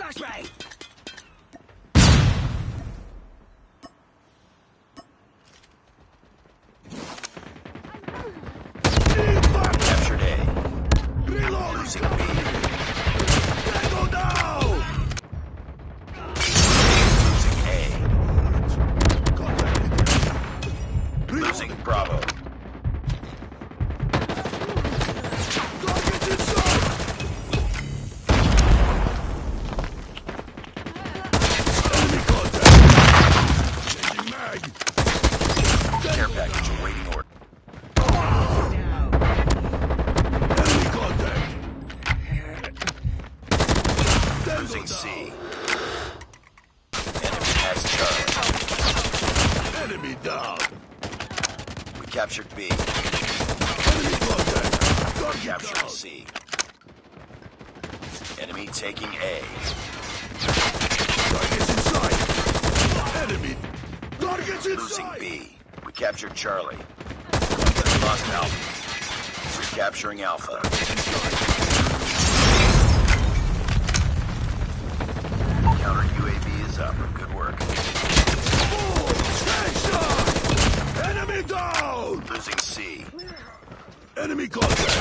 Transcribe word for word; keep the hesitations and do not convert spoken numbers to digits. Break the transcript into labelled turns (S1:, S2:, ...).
S1: Flashbang!
S2: Captured A.
S1: Reload!
S2: Losing B.
S1: Tango down!
S2: Losing A. Losing Bravo.
S1: Target inside! Enemy contact! Changing mag!
S2: Care package awaiting order.
S1: Enemy contact!
S2: Losing C. Enemy has Charlie.
S1: Enemy down!
S2: We captured B.
S1: Enemy contact! Target
S2: Capturing
S1: down!
S2: C. Enemy taking A.
S1: Target's inside! Enemy! Target's
S2: Losing
S1: inside!
S2: B. We captured Charlie. Lost Alpha. Recapturing Alpha. Counter U A V is up. Good work.
S1: Headshot! Enemy down!
S2: Losing C.
S1: Enemy contact!